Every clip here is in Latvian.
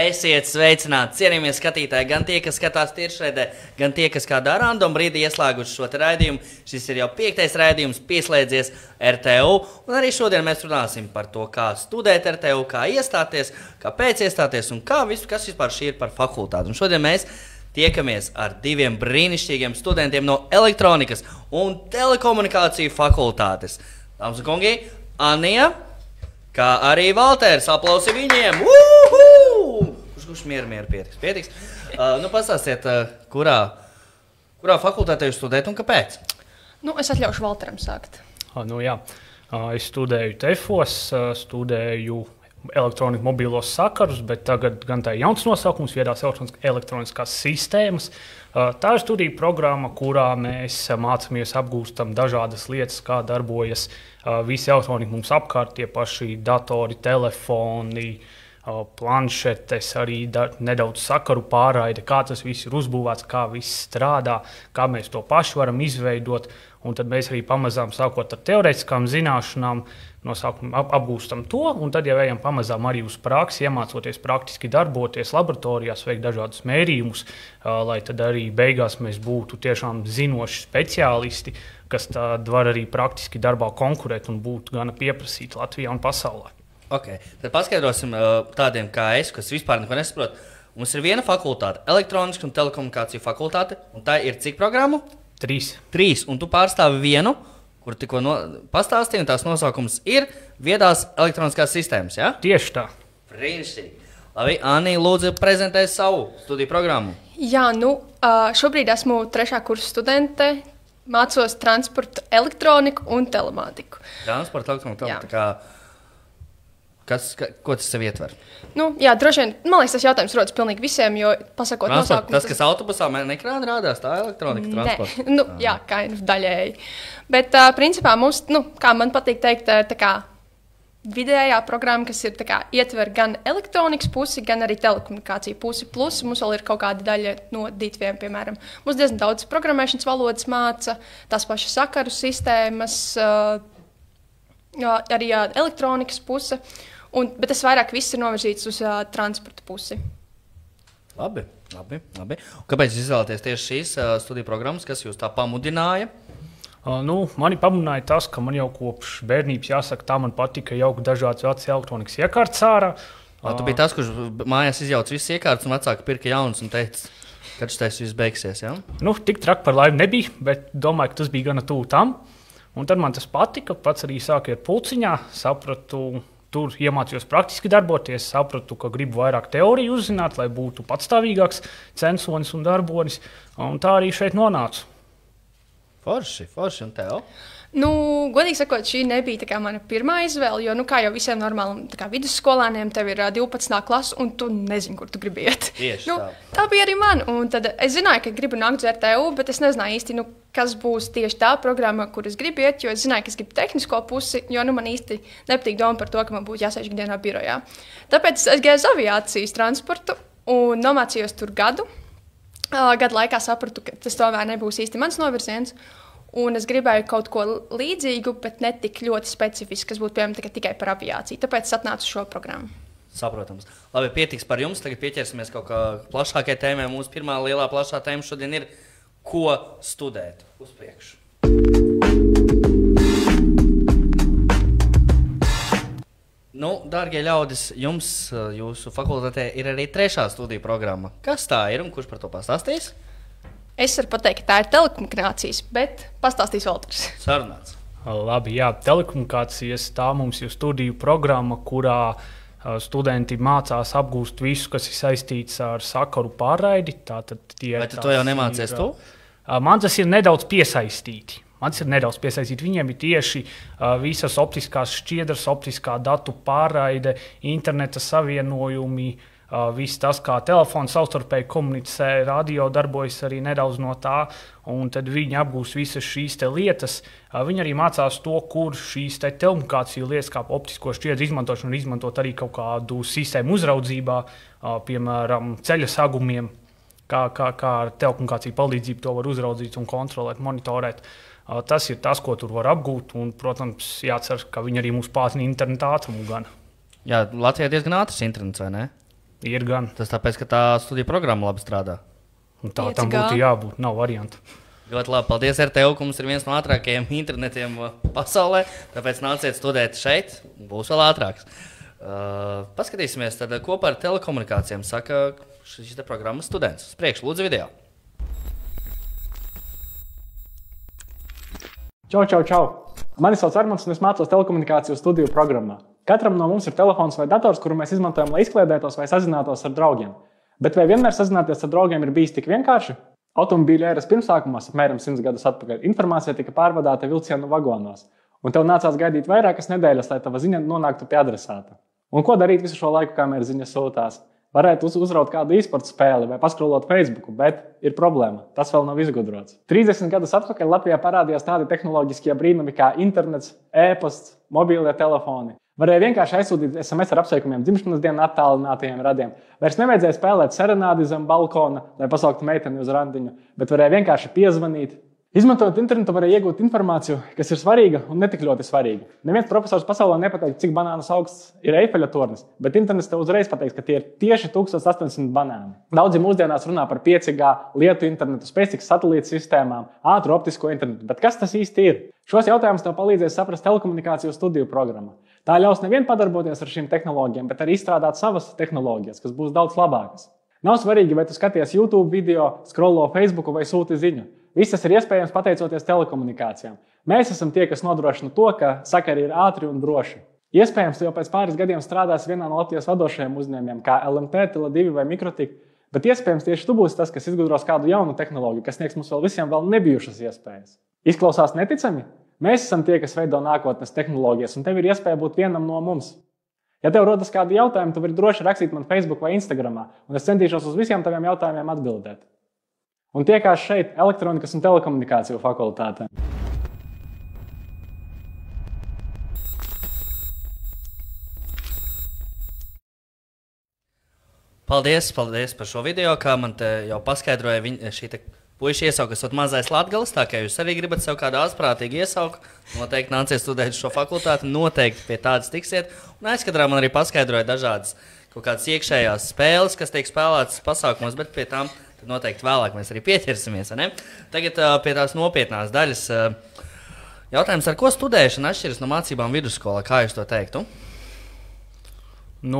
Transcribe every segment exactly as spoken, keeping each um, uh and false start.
Esiet sveicināti, cienījamie skatītāji, gan tie, kas skatās tiešraidē, gan tie, kas kādā random brīdī ieslēguši šo te raidījumu. Šis ir jau piektais raidījums, pieslēdzies R T U, un arī šodien mēs runāsim par to, kā studēt R T U, kā iestāties, kāpēc iestāties un kā visu, kas vispār šī ir par fakultāti. Un šodien mēs tiekamies ar diviem brīnišķīgiem studentiem no elektronikas un telekomunikāciju fakultātes. Dāmas un kungi, Anija, kā arī Valters, aplausi viņiem! Uhu! Kurš, kurš mieru, mieru pietiks? Pietiks. Uh, nu, pastāstiet, uh, kurā, kurā fakultātē jūs studējat un kāpēc? Nu, es atļaušu Valteram sākt. Uh, nu, jā. Uh, es studēju TEFOS, uh, studēju elektroniku mobilos sakarus, bet tagad gan tā ir jauns nosaukums, viedās elektroniskās sistēmas. Uh, tā ir studiju programma, kurā mēs uh, mācāmies, apgūstam dažādas lietas, kā darbojas uh, visi elektronika mums apkārt, tie paši datori, telefoni, uh, planšetes, arī da, nedaudz sakaru pārraide, kā tas viss ir uzbūvēts, kā viss strādā, kā mēs to paši varam izveidot. Un tad mēs arī pamazām, sākot ar teorētiskām zināšanām, no sākuma ap, apgūstam to, un tad jau ejam pamazām arī uz praksi, iemācoties praktiski darboties laboratorijās, veikt dažādus mērījumus, uh, lai tad arī beigās mēs būtu tiešām zinoši speciālisti, kas tad var arī praktiski darbā konkurēt un būt gana pieprasīti Latvijā un pasaulē. Ok, tad paskaidrosim uh, tādiem kā es, kas vispār neko nesaprot. Mums ir viena fakultāte, elektroniska un telekomunikāciju fakultāte, un tā ir cik programmu? Trīs. Trīs, un tu pārstāvi vienu, kur tikko no, pastāstīji, un tās nosaukums ir viedās elektroniskās sistēmas, ja? Tieši tā. Brīnišķīgi. Labi, Anī, lūdzu, prezentē savu studiju programmu. Jā, nu, šobrīd esmu trešā kursa studente, mācos transporta elektroniku un telemātiku. Transporta elektroniku, tā kā, kas, ka, ko tas sev ietver? Nu, jā, droši vien, man liekas, tas jautājums rodas pilnīgi visiem, jo pasakot Transport, nosaukumus... Tas, kas autobusā nekrāna rādās, tā elektronika transporta? Nē, nu, jā, kā ir daļēji. Bet, uh, principā, mums, nu, kā man patīk teikt, tā kā vidējā programma, kas ir tā kā ietver gan elektronikas pusi, gan arī telekomunikāciju pusi, plus mums vēl ir kaut kāda daļa no ditviem, piemēram. Mums diezgan daudz programmēšanas valodas māca, tās pašas sakaru sistēmas, uh, jā, arī jā, elektronikas puse. Un, bet tas vairāk viss ir novirzīts uz uh, transporta pusi. Labi, labi, labi. Un kāpēc jūs izvēlaties tieši šīs uh, studiju programmas, kas jūs tā pamudināja? Uh, nu, mani pamudināja tas, ka man jau kopš bērnības jāsaka, tā man patika jaukt dažādas vecas elektronikas iekārtas ārā. Uh, tu biji tas, kurš mājās izjauca visas iekārtas un vecāki pirka jaunas un teica, kad šis viss beigsies, ja? Nu, tik traki par laimi nebija, bet domāju, ka tas bija gana tuvu tam. Un tad man tas patika, pats arī sāku iet pulciņā, sapratu... Tur iemācījos praktiski darboties, sapratu, ka gribu vairāk teoriju uzzināt, lai būtu patstāvīgāks censonis un darbonis. Un tā arī šeit nonācu. Forši, forši un tev? Nu, godīgi sakot, šī nebija tā kā mana pirmā izvēle, jo, nu, kā jau visiem normāliem tā kā vidusskolāniem, tev ir uh, divpadsmitā klase, un tu nezini, kur tu gribi iet. Tieši nu, tā. Tā bija arī man, un tad es zināju, ka gribu nākt uz R T U, bet es nezināju īsti, nu, kas būs tieši tā programma, kur es gribu iet, jo es zināju, ka es gribu tehnisko pusi, jo, nu, man īsti nepatīk doma par to, ka man būtu jāsēž ikdienā birojā. Tāpēc es gāju uz aviācijas transportu un nomācījos tur gadu. Uh, gadu laikā sapratu, ka tas tomēr nebūs īsti mans novirziens. Un es gribēju kaut ko līdzīgu, bet ne tik ļoti specifisku, kas būtu piemēram tikai par aviāciju. Tāpēc es atnācu uz šo programmu. Saprotams. Labi, pietiks par jums. Tagad pieķersimies kaut kā plašākai tēmai. Mūsu pirmā lielā plašā tēma šodien ir, ko studēt uz priekšu. Nu, dārgie ļaudis, jums, jūsu fakultātē ir arī trešā studiju programma. Kas tā ir un kurš par to pastāstīs? Es varu pateikt, ka tā ir telekomunikācijas, bet pastāstīs Valters. Sarunāts. Labi, jā, telekomunikācijas tā mums ir studiju programma, kurā uh, studenti mācās apgūst visu, kas ir saistīts ar sakaru pārraidi. Tātad tie, Vai tu to jau nemācies ir, tu? Uh, man tas ir nedaudz piesaistīti. Man tas ir nedaudz piesaistīti. Viņiem ir tieši uh, visas optiskās šķiedras, optiskā datu pārraide, interneta savienojumi, Uh, viss tas, kā telefons savstarpēji komunicē, radio darbojas arī nedaudz no tā, un tad viņi apgūst visas šīs te lietas. Uh, viņi arī mācās to, kur šīs te telekomunikāciju lietas, kā optisko šķiedru izmantošanu, izmantot arī kaut kādu sistēmu uzraudzībā, uh, piemēram, ceļa sagumiem, kā, kā, kā ar telekomunikāciju palīdzību to var uzraudzīt un kontrolēt, monitorēt. Uh, tas ir tas, ko tur var apgūt, un, protams, jācer, ka viņi arī mūs pātrina interneta ātrumu gan. Jā, Latvijā diezgan ātrs internets, vai ne? Ir gan. Tas tāpēc, ka tā studiju programma labi strādā. Un tā tam būtu jābūt, nav variantu. Ļoti labi, paldies R T U, ka mums ir viens no ātrākajiem internetiem pasaulē, tāpēc nāciet studēt šeit, būs vēl ātrāks. Uh, paskatīsimies, tad kopā ar telekomunikācijām saka šis te programmas students. Uz priekšu, lūdzu video. Čau, čau, čau! Mani sauc Armands un es mācos telekomunikāciju studiju programmā. Katram no mums ir telefons vai dators, kuru mēs izmantojam, lai izkliedētos vai sazinātos ar draugiem. Bet vai vienmēr sazināties ar draugiem ir bijis tik vienkārši? Automobīļu ēras pirmsākumos, apmēram simts gadus atpakaļ, informācija tika pārvadāta vilcienu vagonos, un tev nācās gaidīt vairākas nedēļas, lai tava ziņa nonāktu pie adresāta. Un ko darīt visu šo laiku, kamēr ziņa sūtās? Varētu uz, uzraut kādu e-sporta spēli vai paskrolot Facebooku, bet ir problēma. Tas vēl nav izgudrots. trīsdesmit gadus atpakaļ Latvijā parādījās tādi tehnoloģiskie brīnumi kā internets, e-pasts, mobīlie telefoni. Varēja vienkārši aizsūtīt S M S ar apsveikumiem dzimšanas dienu attālinātajiem radiem. Vairs nevajadzēja spēlēt serenādi zem balkona, lai pasauktu meiteni uz randiņu, bet varēja vienkārši piezvanīt. Izmantojot internetu, varēja iegūt informāciju, kas ir svarīga un ne tik ļoti svarīga. Neviens profesors pasaulē nepateiks, cik banānas augsts ir Eifeļa tornis, bet internets tev uzreiz pateiks, ka tie ir tieši tūkstoš astoņsimt banāni. Daudzi mūsdienās runā par pieci G, lietu internetu, SpaceX satelīta sistēmām, ātru optisko internetu, bet kas tas īsti ir? Šos jautājumus tev palīdzēs saprast telekomunikāciju studiju programma. Tā ļaus nevien padarboties ar šīm tehnoloģijām, bet arī izstrādāt savas tehnoloģijas, kas būs daudz labākas. Nav svarīgi, vai tu skaties YouTube video, scrollo Facebooku vai sūti ziņu. Viss tas ir iespējams pateicoties telekomunikācijām. Mēs esam tie, kas nodrošina to, ka sakari ir ātri un droši. Iespējams, tu jau pēc pāris gadiem strādās vienā no Latvijas vadošajiem uzņēmumiem, kā L M T, Tele divi vai Mikrotik, bet iespējams tieši tu būsi tas, kas izgudros kādu jaunu tehnoloģiju, kas sniegs mums vēl visiem vēl nebijušas iespējas. Izklausās neticami? Mēs esam tie, kas veido nākotnes tehnoloģijas, un tev ir iespēja būt vienam no mums. Ja tev rodas kādi jautājumi, tu vari droši rakstīt man Facebook vai Instagramā, un es centīšos uz visiem taviem jautājumiem atbildēt. Un tiekās šeit elektronikas un telekomunikāciju fakultātē. Paldies, paldies par šo video, kā man te jau paskaidroja viņa, šī te puiši iesauka, esot mazais Latgales, tā kā jūs arī gribat sev kādu ātrprātīgu iesauku, noteikti nāciet studēt šo fakultāti, noteikti pie tādas tiksiet. Un aizkadrā man arī paskaidroja dažādas kaut kādas iekšējās spēles, kas tiek spēlētas pasākumos, bet pie tām noteikti vēlāk mēs arī pieķersimies. Ne? Tagad uh, pie tās nopietnās daļas. Uh, jautājums, ar ko studēšana atšķiras no mācībām vidusskolā? Kā jūs to teiktu? Nu,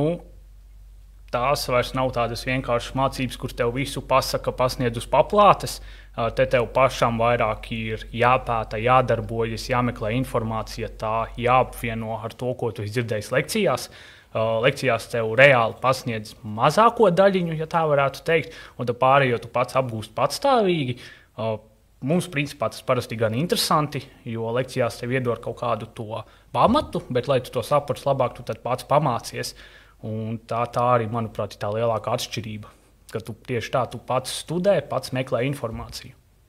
tās vairs nav tādas vienkāršas mācības, kur tev visu pasaka, pasniedz uz paplātes. Uh, te tev pašam vairāk ir jāpēta, jādarbojas, jāmeklē informācija, tā jāapvieno ar to, ko tu esi dzirdējis lekcijās. Uh, lekcijās tev reāli pasniedz mazāko daļiņu, ja tā varētu teikt, un tad pārējo tu pats apgūst patstāvīgi. Uh, mums, principā, tas parasti gan interesanti, jo lekcijās tev iedod kaut kādu to pamatu, bet, lai tu to saprastu labāk, tu tad pats pamācies. Un tā, tā arī, manuprāt, ir tā lielākā atšķirība, ka tu tieši tā, tu pats studē, pats meklē informāciju.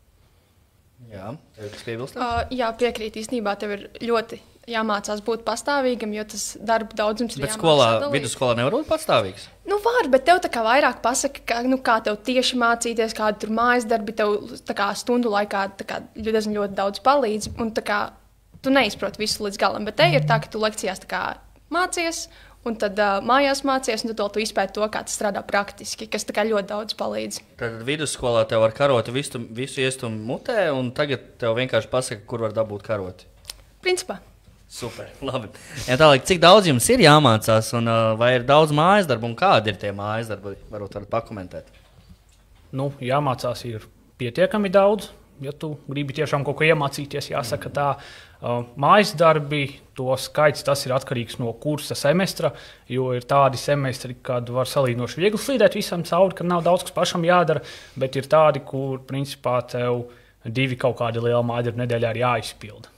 Jā, tev kas piebilst? Uh, jā, piekrīt, īstenībā tev ir ļoti jāmācās būt pastāvīgam, jo tas darba daudzums ir bet skolā, vidusskolā nevar būt pastāvīgs? Nu var, bet tev tā kā vairāk pasaka, ka, nu, kā tev tieši mācīties, kādu tur mājas darbi tev tā kā stundu laikā tā kā ļoti, ļoti daudz palīdz, un tā kā tu neizproti visu līdz galam, bet te ir tā, ka tu lekcijās tā kā mācies, un tad uh, mājās mācies, un tad vēl tu izpēti to, kā tas strādā praktiski, kas tā kā ļoti daudz palīdz. Tad vidusskolā tev var karoti visu, visu iestumu mutē, un tagad tev vienkārši pasaka, kur var dabūt karoti. Principā. Super, labi. Ja tālāk, cik daudz jums ir jāmācās, un uh, vai ir daudz mājas darbu, un kādi ir tie mājas darbi, varbūt varat pakomentēt? Nu, jāmācās ir pietiekami daudz, ja tu gribi tiešām kaut ko iemācīties, jāsaka tā. Uh, mājas darbi, to skaits, tas ir atkarīgs no kursa semestra, jo ir tādi semestri, kad var salīdzinoši viegli slīdēt visam cauri, kad nav daudz, kas pašam jādara, bet ir tādi, kur, principā, tev divi kaut kādi lieli mājas darbi nedēļā ir jāizpilda.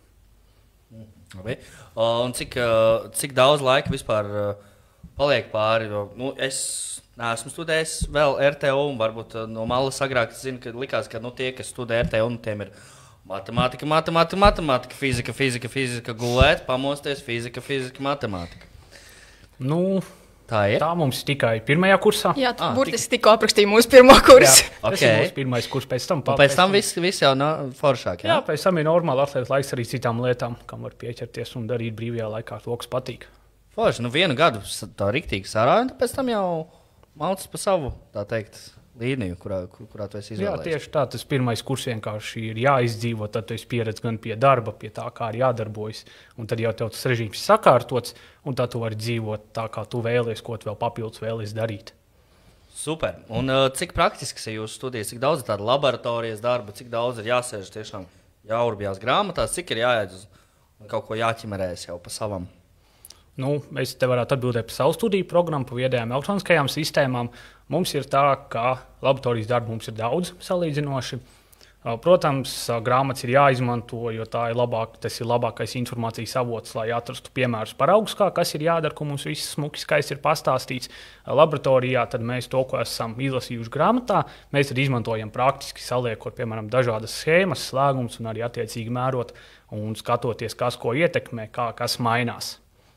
Labi. Un cik, cik daudz laika vispār paliek pāri? Nu, es neesmu studējis vēl R T U, un varbūt no malas agrāk zinu, ka likās, ka nu, tie, kas studē R T U, nu, tiem ir matemātika, matemātika, matemātika, fizika, fizika, fizika, gulēt, pamosties, fizika, fizika, matemātika. Nu, tā ir? Tā mums tikai pirmajā kursā. Jā, tu ah, burtiski tik... tikko aprakstīji mūsu pirmo kursu. Jā, tas okay. ir mūsu pirmais kurs, pēc tam. Un pēc tam viss vis jau no foršāk, jā? Jā, pēc tam ir normāli atliek laiks arī citām lietām, kam var pieķerties un darīt brīvajā laikā to, kas patīk. Forši, nu vienu gadu tā riktīgi sarāja, un pēc tam jau mauc pa savu, tā teikt, līniju, kurā, kur, kurā tu esi izvēlējies. Jā, tieši tā. Tas pirmais kurs vienkārši ir jāizdzīvo, tad tu esi pieredzi gan pie darba, pie tā, kā arī jādarbojas. Un tad jau tev tas režīms ir sakārtots, un tad tu vari dzīvot tā, kā tu vēlies, ko tu vēl papildus vēlies darīt. Super. Un uh, cik praktisks ir jūsu studijas, cik daudz ir tāda laboratorijas darba, cik daudz ir jāsēž tiešām jāurbjās grāmatās, cik ir jāiet uz kaut ko jāķimerēs jau pa savam? Nu, es te varētu atbildēt par savu studiju programmu, par viedajām elektroniskajām sistēmām. Mums ir tā, ka laboratorijas darba mums ir daudz salīdzinoši. Protams, grāmatas ir jāizmanto, jo tā ir labāk, tas ir labākais informācijas avots, lai atrastu piemērus paraugus, kā kas ir jādara, ko mums viss smuki skaisti ir pastāstīts. Laboratorijā tad mēs to, ko esam izlasījuši grāmatā, mēs tad izmantojam praktiski saliekot, piemēram, dažādas schēmas, slēgumus un arī attiecīgi mērot un skatoties, kas ko ietekmē, kā kas mainās.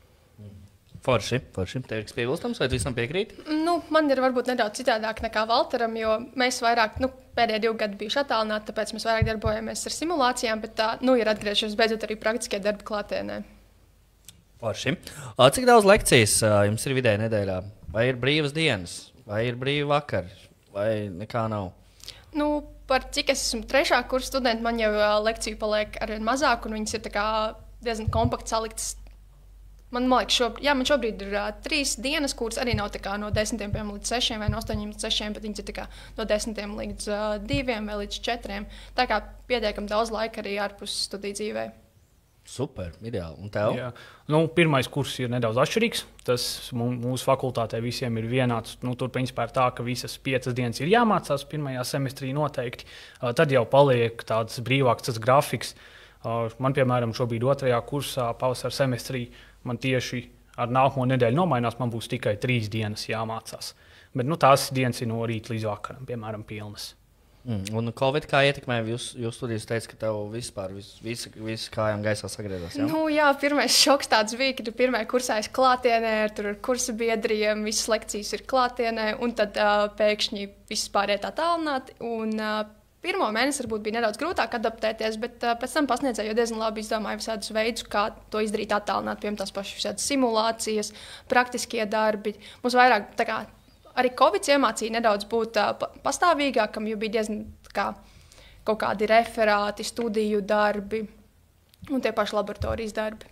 Forši, forši. Tev ir kas piebilstams, vai tu visam piekrīti? Nu, man ir varbūt nedaudz citādāk nekā Valteram, jo mēs vairāk, nu, pēdējie divi gadi bijuši attālināti, tāpēc mēs vairāk darbojamies ar simulācijām, bet tā, nu, ir atgriežies beidzot arī praktiskie darbi klātienē. Forši. Cik daudz lekcijas jums ir vidēji nedēļā? Vai ir brīvas dienas, vai ir brīvi vakari, vai nekā nav? Nu, par cik es esmu trešā kursa studenti, man jau lekciju paliek arvien mazāk, un viņas ir tā kā diezgan kompakti saliktas. Man, man liekas, šobrīd, jā, man šobrīd ir uh, trīs dienas, kuras arī nav kā, no desmitiem līdz sešiem vai no astoņiem līdz sešiem, bet viņas ir kā, no desmitiem līdz uh, diviem vai līdz četriem. Tā kā pietiekami daudz laika arī ārpus studiju dzīvē. Super, ideāli. Un tev? Jā. Nu, pirmais kurs ir nedaudz atšķirīgs. Tas mūsu fakultātē visiem ir vienāds. Nu, tur principā ir tā, ka visas piecas dienas ir jāmācās pirmajā semestrī noteikti. Uh, tad jau paliek tāds brīvāks tas grafiks. Uh, man, piemēram, šobrīd otrajā kursā pavasara semestrī man tieši ar nākamo nedēļu nomainās, man būs tikai trīs dienas jāmācās. Bet nu, tās dienas ir no rīta līdz vakaram, piemēram, pilnas. Mm. Un Covid kā ietekmē jūs, jūs studijas? Teica, ka tev vispār vis, visi, visi kājām gaisā sagriezās. Ja? Nu, jā, pirmais šoks tāds bija, ka pirmajā kursā es klātienē, tur ar kursa biedriem, visas lekcijas ir klātienē, un tad uh, pēkšņi viss pāriet attālināti. Un, uh, Pirmo mēnesi varbūt bija nedaudz grūtāk adaptēties, bet uh, pēc tam pasniedzēju diezgan labi izdomāju visādus veidus, kā to izdarīt attālināt, piemēram, tās pašas visādas simulācijas, praktiskie darbi. Mums vairāk, tā kā arī Covid iemācīja nedaudz būt uh, pastāvīgākam, jo bija diezgan kā, kaut kādi referāti, studiju darbi un tie paši laboratorijas darbi.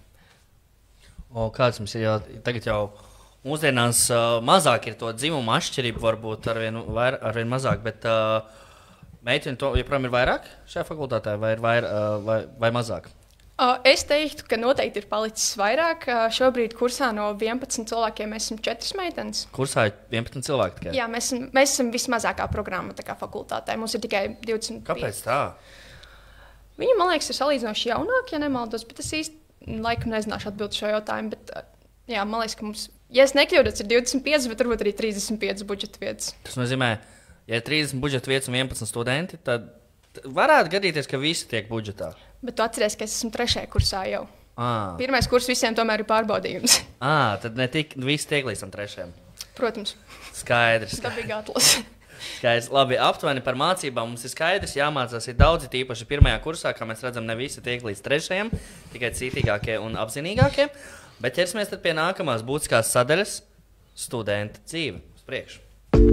O, kāds mums ir jau tagad jau mūsdienās uh, mazāk ir to dzimumu atšķirību, varbūt arvien, vair, arvien mazāk, bet uh, meiteni to joprojām ir vairāk šajā fakultātē, vai ir vair, vai, vai mazāk? Es teiktu, ka noteikti ir palicis vairāk. Šobrīd kursā no vienpadsmit cilvēkiem mēs esam četras meitenes. Kursā ir vienpadsmit cilvēki tikai? Jā, mēs, mēs esam vismazākā programma tā kā fakultātē. Mums ir tikai divdesmit. Kāpēc tā? Viņi, man liekas, ir salīdzinoši jaunāki, ja nemaldos, bet es īsti laikam nezināšu atbildi šo jautājumu. Bet, jā, man liekas, ka mums, ja es nekļūdos, ir divdesmit pieci, bet varbūt arī trīsdesmit pieci budžeta vietas. Tas nozīmē, ja ir trīsdesmit budžeta vietas un vienpadsmit studenti, tad varētu gadīties, ka visi tiek budžetā. Bet tu atceries, ka es esmu trešajā kursā jau. À. Pirmais kurs visiem tomēr ir pārbaudījums. À, tad ne tik visi tiek līdz tam trešajam. Protams. Skaidrs. Dabīgi atlase. Skaidrs. Labi, aptuveni par mācībām mums ir skaidrs. Jāmācās ir daudzi, tīpaši pirmajā kursā, kā mēs redzam, ne visi tiek līdz trešajam, tikai cītīgākie un apzinīgākie. Bet ķersimies tad pie nākamās būtiskās sadaļas - studenta dzīve. Uz priekšu.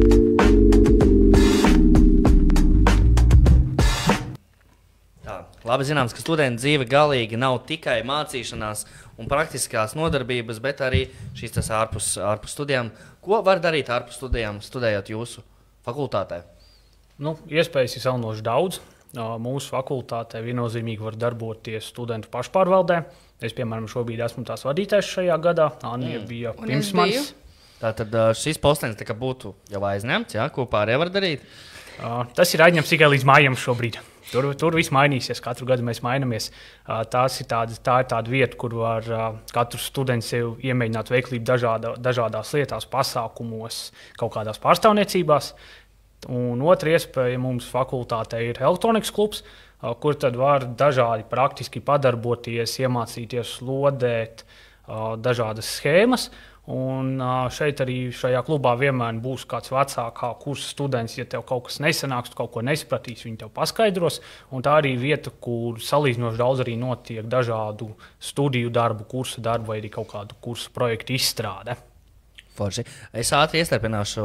Tā, labi zināms, ka studenta dzīve galīgi nav tikai mācīšanās un praktiskās nodarbības, bet arī šīs tas ārpus, ārpus studijām. Ko var darīt ārpus studijām, studējot jūsu fakultātē? Nu, iespējas ir salnoši daudz. Mūsu fakultātē viennozīmīgi var darboties studentu pašpārvaldē. Es, piemēram, šobrīd esmu tās vadītājs šajā gadā. Anija mm. bija pirms manis. Tātad šis postenis tā kā būtu jau aizņemts, jā? Ko pārējie var darīt? Tas ir aizņemts tikai līdz mājām šobrīd. Tur, tur viss mainīsies, katru gadu mēs mainamies. Tās ir tāda, tā ir tāda vieta, kur var katrs students sev iemēģināt veiklību dažāda, dažādās lietās, pasākumos, kaut kādās pārstāvniecībās. Un otra iespēja mums fakultātē ir elektronikas klubs, kur tad var dažādi praktiski padarboties, iemācīties lodēt dažādas schēmas. Un šeit arī šajā klubā vienmēr būs kāds vecākā kursa students. Ja tev kaut kas nesanāks, tu kaut ko nesapratīs, viņi tev paskaidros. Un tā arī vieta, kur salīdzinoši daudz arī notiek dažādu studiju darbu, kursa darbu vai arī kaut kādu kursa projektu izstrāde. Forši. Es ātri iestarpināšu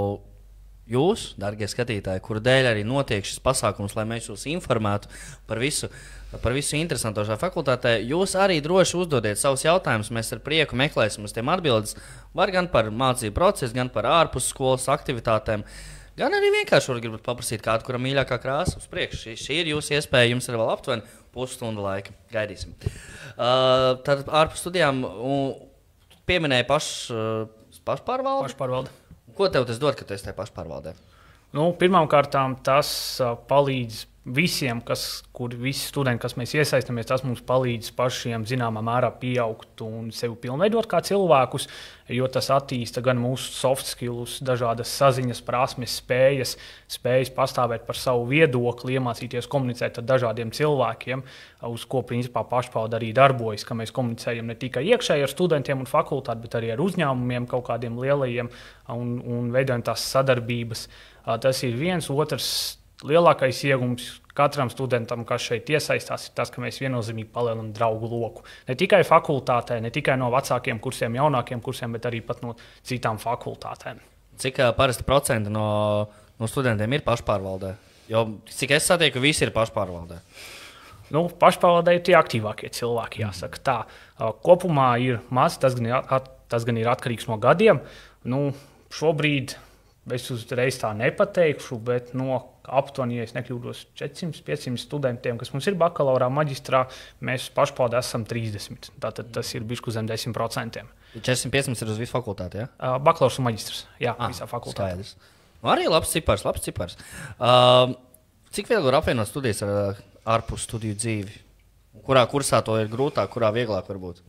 jūs, darbie skatītāji, kuru dēļ arī notiek šis pasākums, lai mēs jūs informētu par visu, par visu interesanto šajā fakultātē. Jūs arī droši uzdodiet savus jautājumus, mēs ar prieku meklēsim uz tiem atbildes. Var gan par mācību procesu, gan par ārpus skolas aktivitātēm, gan arī vienkārši var gribat paprasīt kādu, kuram mīļākā krāsa uz priekšu. Šī, šī ir jūsu iespēja, jums ir vēl aptuveni pusstundu laika. Gaidīsim. Uh, tad ārpus studijām pieminēja paš, uh, pašpārvalde. Pašpārvalde. Ko tev tas dod, ka tu esi tajā pašpārvaldē? Nu, Pirmkārt, tas uh, palīdz visiem, kas, kur visi studenti, kas mēs iesaistamies, tas mums palīdz pašiem zināmā mērā pieaugt un sevi pilnveidot kā cilvēkus, jo tas attīsta gan mūsu soft skills, dažādas saziņas, prasmes, spējas, spējas pastāvēt par savu viedokli, iemācīties komunicēt ar dažādiem cilvēkiem, uz ko principā pašpārvalde arī darbojas, ka mēs komunicējam ne tikai iekšēji ar studentiem un fakultāti, bet arī ar uzņēmumiem, kaut kādiem lielajiem un, un veidojam tās sadarbības. Tas ir viens, otrs. Lielākais iegūms katram studentam, kas šeit iesaistās, ir tas, ka mēs viennozīmīgi palielinām draugu loku. Ne tikai fakultātē, ne tikai no vecākiem kursiem, jaunākiem kursiem, bet arī pat no citām fakultātēm. Cik uh, parasti procenti no, no studentiem ir pašpārvaldē? Jo cik es satieku, visi ir pašpārvaldē. Nu, pašpārvaldē ir tie aktīvākie cilvēki, jāsaka tā. Uh, kopumā ir maz, tas gan ir, at, tas gan ir atkarīgs no gadiem. Nu, šobrīd es uzreiz tā nepateikšu, bet no aptuveni, ja es nekļūdos, četrsimt līdz piecsimt studentiem, kas mums ir bakalaurā, maģistrā, mēs pašpārvaldē esam trīsdesmit. Tātad tas ir bišķi zem desmit procentiem. četrsimt piecdesmit ir uz visu fakultāti, ja? Uh, bakalaurs un maģistrs, jā, ah, visā fakultātē. Skaidrs. Nu, arī labs cipars, labs cipars. Uh, cik viegli var apvienot studijas ar uh, ārpus studiju dzīvi? Kurā kursā to ir grūtāk, kurā vieglāk var būt?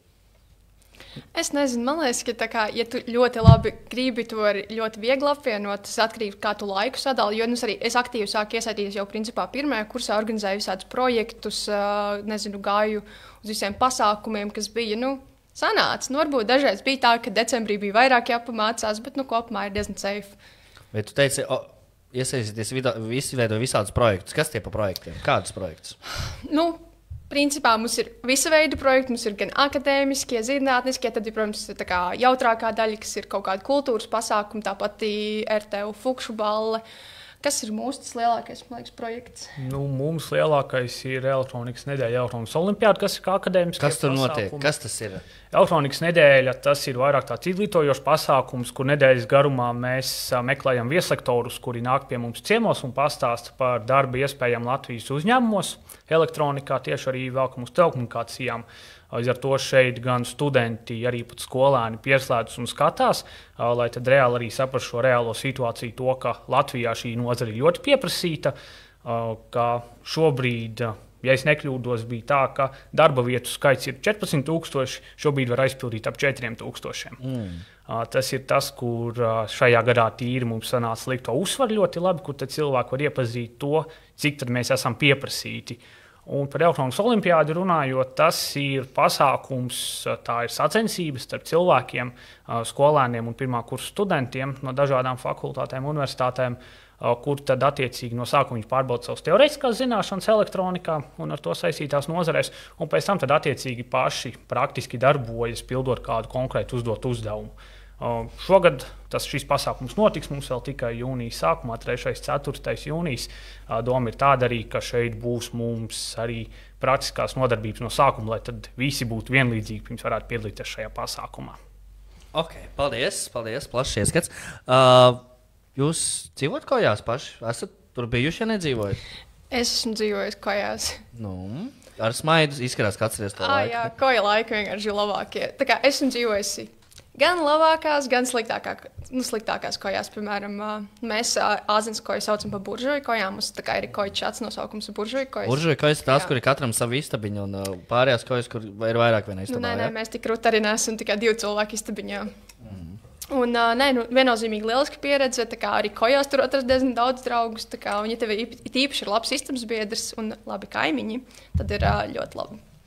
Es nezinu, man liekas, ka tā kā, ja tu ļoti labi gribi, to var ļoti viegli apvienot. Tas atkarīgs no kā tu laiku sadali. Jo nu, arī es aktīvi sāku iesaistīties jau principā pirmajā kursā, organizēju visādus projektus, nezinu, gāju uz visiem pasākumiem, kas bija, nu, sanāca. Nu, varbūt dažreiz bija tā, ka decembrī bija vairāk jāpamācās, bet, nu, kopumā ir diezgan safe. Bet tu teici, o, iesaistīties, visi veido visādus projektus. Kas tie pa projektiem? Kādus projektus? Nu, Principā mums ir visa veida projekti, mums ir gan akadēmiskie, zinātniskie, tad, protams, ir tā kā jautrākā daļa, kas ir kaut kāda kultūras pasākuma, tāpat R T U Fukšu balle. Kas ir mūsu tas lielākais, man liekas, projekts? Nu, mums lielākais ir elektronikas nedēļa, elektronikas olimpiāda, kas ir kā akadēmiskie Kas tur notiek? pasākumi. Kas tas ir? Elektronikas nedēļa, tas ir vairāk tāds izglītojošs pasākums, kur nedēļas garumā mēs a, meklējam vieslektorus, kuri nāk pie mums ciemos un pastāsta par darba iespējām Latvijas uzņēmumos, elektronikā, tieši arī velkam uz telekomunikācijām. Līdz ar to šeit gan studenti, arī pat skolēni pieslēdzas un skatās, a, lai tad reāli arī saprastu šo reālo situāciju, to, ka Latvijā šī nozare ir ļoti pieprasīta, a, ka šobrīd, a, ja es nekļūdos, bija tā, ka darba vietu skaits ir četrpadsmit tūkstoši, šobrīd var aizpildīt ap četriem tūkstošiem. Mm. Tas ir tas, kur šajā gadā tīri mums sanāca likt to uzsvaru ļoti labi, kur cilvēki var iepazīt to, cik tad mēs esam pieprasīti. Un par elektronikas olimpiādi runājot, tas ir pasākums, tā ir sacensības starp cilvēkiem, skolēniem un pirmā kursa studentiem no dažādām fakultātēm, universitātēm, kur tad attiecīgi no sākuma viņi pārbauda savas teorētiskās zināšanas elektronikā un ar to saistītās nozarēs, un pēc tam tad attiecīgi paši praktiski darbojas, pildot kādu konkrētu uzdot uzdevumu. Uh, šogad tas, šis pasākums notiks mums vēl tikai jūnijas sākumā, trešais un ceturtais jūnijas. Uh, doma ir tāda arī, ka šeit būs mums arī praktiskās nodarbības no sākuma, lai tad visi būtu vienlīdzīgi, pirms varētu piedalīties šajā pasākumā. Ok, paldies, paldies, plašs ieskats. Uh, jūs dzīvojat kājās paši? Esat tur bijuši, ja nedzīvojat? Es esmu dzīvojis kājās. Nu, ar smaidu izskatās, ka atceries to ah, laiku. Jā, koja laika vienkārši ir labākie. Tā kā esmu dzīvojusi gan labākās, gan sliktākā, nu, sliktākās kojās. Piemēram, mēs āzens koju saucam par buržuju kojām. Mums tā kā ir koju čats nosaukums buržuju kojas. Buržuju kojas ir tās, kur ir katram savu istabiņu, un pārējās kojas, kur ir vairāk viena istabā. Nu, nē, nē, ja? mēs tik rūt arī neesam tikai divi cilvēki istabiņā. Mm. Un, nē, nu, viennozīmīgi lieliska pieredze, tā kā arī kojās tur atrast diezgan daudz draugus. Tā kā, un, ja tev īpaši ir labs istabas biedrs un labi kaimiņi, tad ir ļoti labi.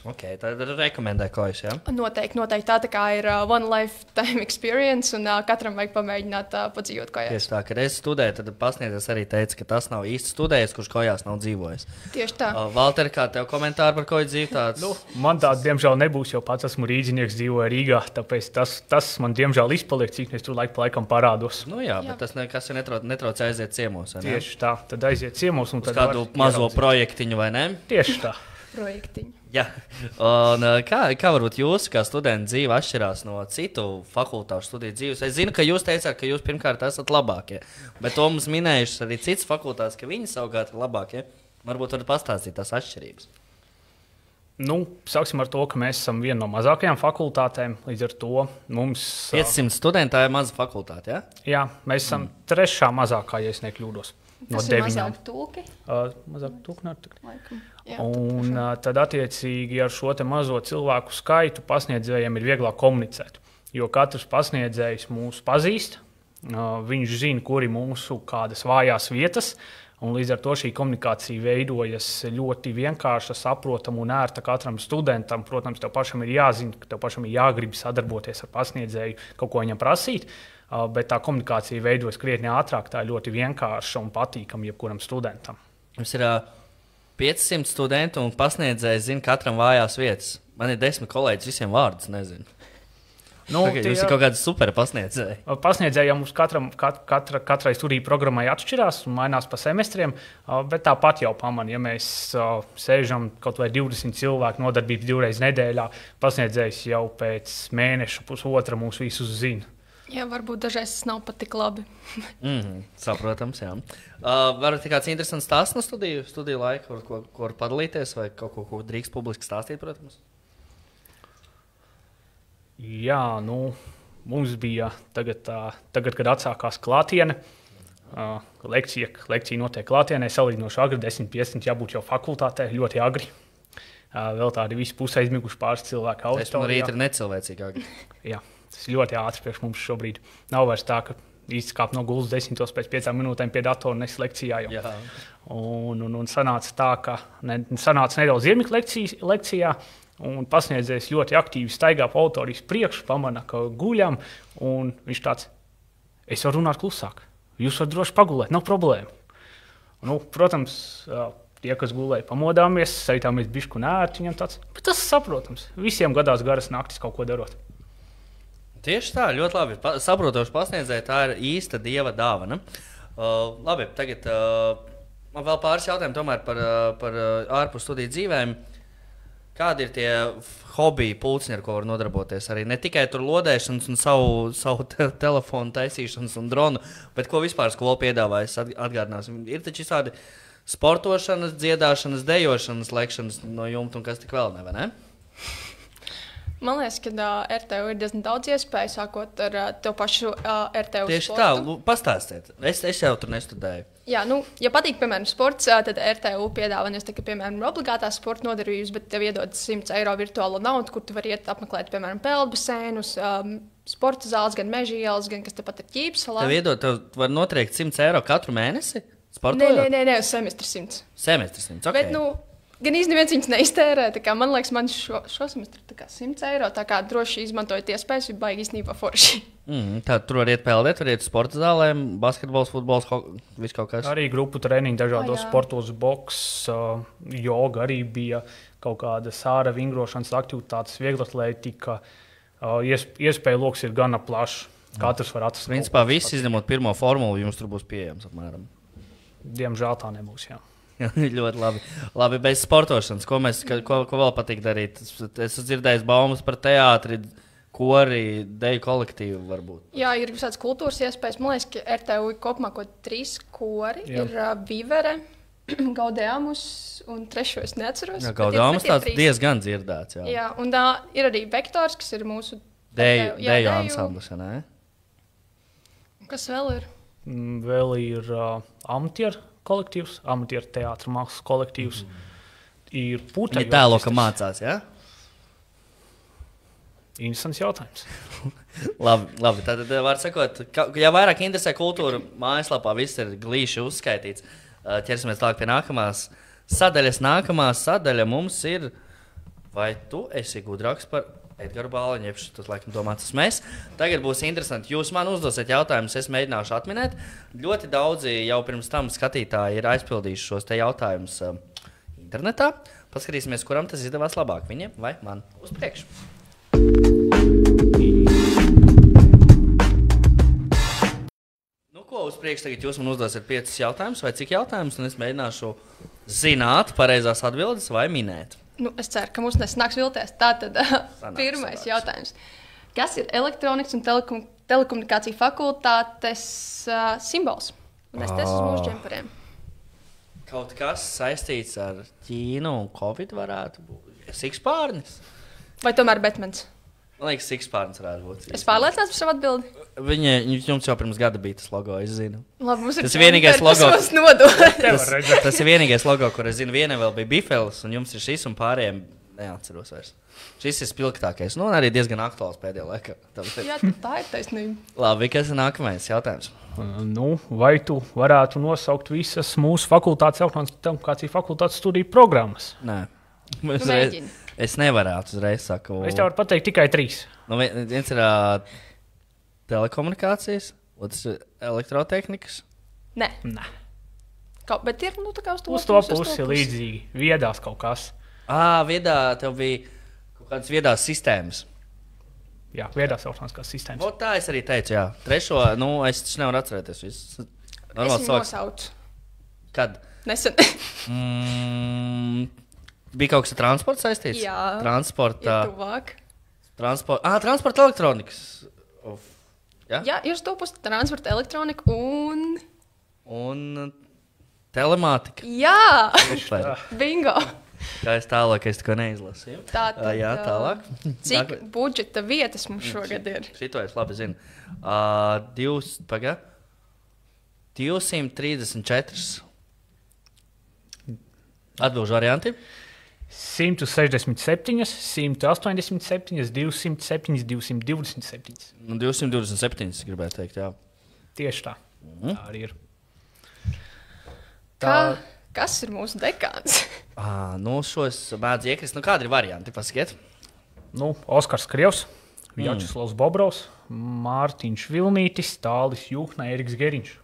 Okay, tad rekomendē kojas, jā? Ja? Noteikti, noteikti. Tā, tā kā ir uh, one lifetime experience, un uh, katram vajag pamēģināt uh, padzīvot kājās. Tieši tā, kad es studēju, tad pasniedzējs arī teica, ka tas nav īsti studējis, kurš kājās nav dzīvojis. Tieši tā. Uh, Valter, kā tev komentāri par koju dzīvi tāds? Nu, man tāds, diemžēl, nebūs, jo pats esmu rīdzinieks, dzīvoju Rīgā, tāpēc tas, tas man, diemžēl, izpaliek, cik es tur laiku pa laikam parādos. Nu jā, Jā. bet tas nekas ir netrauc, netrauc aiziet ciemos, vai ne? Tieši tā, tad aiziet ciemos un Uz tad kādu var mazo ieraudzīt. projektiņu, vai ne? Tieši tā. Projektiņi. Jā, un uh, kā, kā varbūt jūsu kā studenta dzīve atšķirās no citu fakultāšu studiju dzīves? Es zinu, ka jūs teicāt, ka jūs pirmkārt esat labākie, bet to mums minējušas arī citas fakultātes, ka viņi savukārt ir labākie. Varbūt varat pastāstīt tās atšķirības. Nu, sāksim ar to, ka mēs esam viena no mazākajām fakultātēm. Līdz ar to mums piecsimt studenti, tā ir maza fakultāte, jā? Jā, mēs esam mm. trešā mazākā, ja es nekļūdos. No Tas ir deviņām. mazāk tulki. Uh, mazāk tūkstoši. Laikam. Jā, Un uh, tad, attiecīgi, ar šo te mazo cilvēku skaitu pasniedzējiem ir vieglāk komunicēt. Jo katrs pasniedzējs mūs pazīst, uh, viņš zina, kur ir mūsu kādas vājās vietas. Un līdz ar to šī komunikācija veidojas ļoti vienkārša, saprotama un ērta katram studentam. Protams, tev pašam ir jāzina, ka tev pašam ir jāgrib sadarboties ar pasniedzēju, kaut ko viņam prasīt. Uh, bet tā komunikācija veidojas krietni ātrāk, tā ir ļoti vienkārša un patīkama jebkuram studentam. Mums ir uh, piecsimt studenti un pasniedzējs zina katram vājās vietas. Man ir desmit kolēģis, visiem vārdus nezinu. Nu, Okay, jūs esat kaut kādi super pasniedzēji. Pasniedzējiem mums katram, kat, katra, katrai studiju programmai atšķirās un mainās pa semestriem, bet tāpat jau pamanā, ja mēs sēžam kaut vai divdesmit cilvēku nodarbības divreiz nedēļā, pasniedzējs jau pēc mēneša, pusotra mūs visus zina. Jā, varbūt dažreiz tas nav pat tik labi. Mm -hmm, saprotams, jā. Uh, varbūt kāds interesants stāsts no studiju, studiju laika, ko, ko, ko var padalīties vai kaut ko, ko drīkst publiski stāstīt, protams? Jā, nu, mums bija tagad, tā, tagad kad atsākās klātiene, uh, lekcija, lekcija notiek klātienē, salīdzinoši agri, desmit piecdesmit jābūt jau fakultātē, ļoti agri. Uh, vēl tādi visi pusaizmiguši pāris cilvēki Es man auditorijā. rīt ir necilvēcīgāk. Jā, tas ir ļoti ātrs priekš mums šobrīd. Nav vairs tā, ka īsti kāp no gultas desmitos pēc piecām minūtēm pie datora nes lekcijā jau. Jā. Un, un, un sanāca tā, ka ne, sanāca nedaudz iemigt lekcijā. Un pasniedzējs ļoti aktīvi staigā pa auditorijas priekšu, pamana, ka guļam. Viņš tāds, es varu runāt klusāk, jūs varat droši pagulēt, nav problēma. Nu, protams, tie, kas gulēja, pamodāmies, sajūtāmies bišku nērti, viņam tāds, bet tas saprotams. Visiem gadās garas naktis kaut ko darot. Tieši tā, ļoti labi. Pa, saprotoši pasniedzēji, tā ir īsta dieva dāvana. Uh, labi, tagad uh, man vēl pāris jautājumu tomēr par, uh, par uh, ārpus studiju dzīvēm. Kādi ir tie hobiji, pulciņi, ar ko var nodarboties? Arī ne tikai tur lodēšanas un savu, savu te telefonu taisīšanas un dronu, bet ko vispār skola piedāvājas, atgādināsim. Ir taču tādi sportošanas, dziedāšanas, dejošanas, lekšanas no jumta un kas tik vēl ne, vai ne? Man liekas, ka uh, R T U ir diezgan daudz iespēju, sākot ar uh, to pašu uh, R T U Tieši sportu. tā, lu- pastāstiet. Es, es jau tur nestudēju. Jā, nu, ja patīk, piemēram, sports, ā, tad R T U piedāvā nevis tikai, piemēram, obligātās sporta nodarbības, bet tev iedod simt eiro virtuālo naudu, kur tu vari iet apmeklēt, piemēram, peldbaseinus, um, sporta zāles, gan meža ielas, gan kas tepat ir ķīpsalā. Tev iedod, tev var notriekt simt eiro katru mēnesi? Nē, Sportojot? nē, nē, nē, uz semestri simts. Semestris simts, ok. Bet, nu, gan īsti neviens viņus neiztērē. tā kā Man liekas, man šo, šo semestri tā kā simt eiro. Tā kā droši izmantojot iespējas, ir baigi īstenībā forši. Mm, tā tur var iet peldēt, var iet uz sporta zālēm, basketbols, futbols, viss kaut kas. Arī grupu treniņi dažādos O, jā. sportos, boks, uh, joga arī bija kaut kāda sāra vingrošanas aktivitātes, vieglatlētika. Uh, ies, iespēja loks ir gana plašs. Katrs var atrast. Principā viss izņemot pirmo formulu, jums tur būs pieejams apmēram. Diemžēl tā nebūs. Jā. Ļoti labi. Labi, bez sportošanas, ko, mēs, ko, ko vēl patīk darīt? Es esmu dzirdējis baumas par teātri, kori, deju kolektīvu varbūt. Jā, ir visādas kultūras iespējas. Man liekas, ka R T U ir kopumā kaut trīs kori. Jā. Ir uh, Vivere, Gaudeamus un trešo es neatceros. Jā, bet ir- Gaudeamus bet ir tāds trīs. diezgan dzirdēts. Jā, Jā, un tā ir arī Vektors, kas ir mūsu deju, jā, deju deju. ansamblis, vai ne? Kas vēl ir? Mm, Vēl ir uh, amatieru kolektīvs, amatieru teātris, mākslas kolektīvs. Mm. Ir putekļi. Viņa tēlo, ka mācās, jā? Interesants jautājums. Labi, labi. Tad, var sakot, ka, ja vairāk interesē kultūra, mājaslapā viss ir glīši uzskaitīts. Uh, Ķersimies tālāk pie nākamās sadaļas. Nākamā sadaļa mums ir vai tu esi gudrāks par Edgars Bāliņu, jeb tas, laikam, domāts mēs. Tagad būs interesanti. Jūs man uzdosiet jautājumus, es mēģināšu atminēt. Ļoti daudzi jau pirms tam skatītāji ir aizpildījuši šos te jautājumus uh, internetā. Paskatīsimies, kuram tas izdevās labāk, viņiem vai man uz priekšu. Nu, ko uz priekšu tagad jūs man uzdosiet piecus jautājumus vai cik jautājumus, un es mēģināšu zināt pareizās atbildes vai minēt. Nu, es ceru, ka mums nesnāks vilties. Tātad pirmais sanāks. jautājums. Kas ir elektronikas un telekom telekomunikāciju fakultātes uh, simbols? Un es te esmu uz mūsu džemperiem. Kaut kas saistīts ar Ķīnu un Covid varētu būt. Sikspārnis? Vai tomēr Batmans? Man liekas, sikspārnis varētu būt. Es pārliecināts par savu atbildi. Viņa, jums jau pirms gada bija tas logo, es zinu. Labi, mums ir Tas vienīgais džemperi, logo. kas mums nodod. Tas, tas ir vienīgais logo, kur es zinu. Vienam vēl bija bifels, un jums ir šis, un pārējiem neatceros vairs. Šis ir spilgtākais, nu, un arī diezgan aktuāls pēdējā laikā. Jā, tā ir taisnība. Labi, kas ir nākamais jautājums? Nu, vai tu varētu nosaukt visas mūsu fakultātes, elektroniskās telekomunikāciju fakultātes studiju programmas? Nē. Nu, Es, mēģini. es nevarētu uzreiz saku. Es tev varu pateikt tikai trīs. Nu, vien- viens ir uh, telekomunikācijas, otrs ir elektrotehnikas. Nē, Nē. kaut, bet ir nu, tā kā uz to Uz to pusi līdzīgi. Viedās kaut kas. Ā, viedā tev bija kaut kādas viedās sistēmas. Jā, viedās elektroniskās sistēmas. Vot tā es arī teicu, jā. Trešo, nu, es taču nevaru atcerēties. Viss Es normāls viņu cilvēks. nosaucu. Kad? Nesen. Mm, bija kaut kas ar transportu saistīts? Jā. Transporta, Ir tuvāk. transporta, ah, transporta elektronikas. Uf. Ja? Jā, ir uz to pusi transporta elektronika un... Un telemātika. Jā, Vai- bingo. Kā es tālāk, es tikko neizlasīju. Tā Ā, jā, tālāk. Cik Nāk- budžeta vietas mums šogad ir? Šito es labi zinu. Uh, divs, paga, divsimt trīsdesmit četri. Atbilžu varianti. simt sešdesmit septiņi, simt astoņdesmit septiņi, divsimt septiņi, divsimt divdesmit septiņi. Nu, divsimt divdesmit septiņi, es gribēju teikt, jā. Tieši tā. Mhm. Tā arī ir. Kā, kas ir mūsu dekāns? Ah, nu, šos mēdz iekrist. Nu, kādi ir varianti? Pasakiet. Nu, Oskars Krievs, Vjačeslavs Bobrovs, Mārtiņš Vilnītis, Tālis Jūkna, Eriks Geriņš.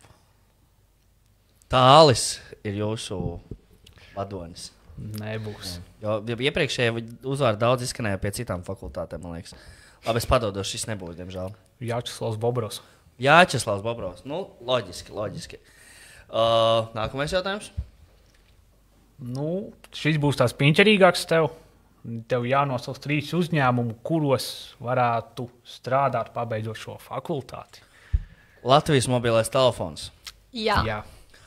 Tālis ir jūsu vadonis. Nebūs. Jo jo iepriekšējie uzvārdi daudz izskanēja pie citām fakultātēm, man liekas. Labi, es padodu, šis nebūs, diemžēl. Vjačeslavs Bobrovs. Jā, Česlavs Bobrovs. Nu, loģiski, loģiski. Uh, nākamais jautājums. Nu, šis būs tās piņķerīgāks tev. Tev jānosauc trīs uzņēmumu, kuros varētu strādāt, pabeidzot šo fakultāti. Latvijas mobilais telefons. Jā. Jā.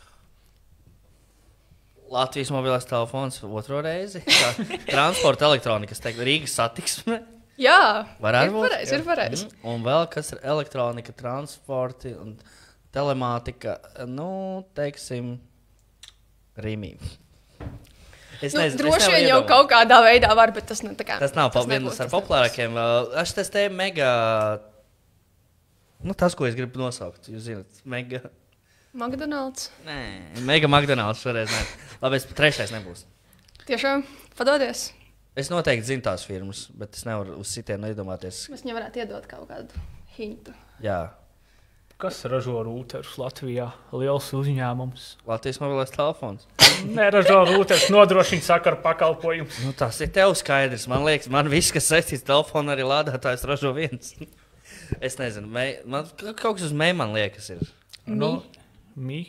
Latvijas mobilais telefons otro reizi. Tā, transporta elektronikas, teikt, Rīgas satiksme. Jā, Varētu ir būt. pareizi, ir pareizi. Mm, Un vēl kas ir elektronika, transporti un telemātika. Nu, teiksim, Rīmī. Es Nu, nezinu, es droši nevaru vien jau iedomāt. kaut kādā veidā var, bet tas, ne, tā kā, Tas nav pa- viens nebūs, ar tas populārākiem. Uh, Aš tas te mega. Nu, tas, ko es gribu nosaukt, jūs zināt, mega. nebūs. McDonald's. Nē, mega McDonald's šoreiz. Nē. Labi, es trešais nebūs. Tiešām, padodies. Es noteikti zinu tās firmas, bet es nevaru uz sitienu iedomāties. Mēs viņam varētu iedot kaut kādu hintu. Jā, Kas ražo rūterus Latvijā? Liels uzņēmums. Latvijas mobilais telefons. Neražo rūterus, nodrošina sakaru pakalpojumus. Nu, tas ir tev skaidrs. Man liekas, man viss, kas saistīts ar telefonu, arī lādētājs ražo viens. Es nezinu, mei, man ka- kaut kas uz mēm, man liekas, ir. Nu, mi.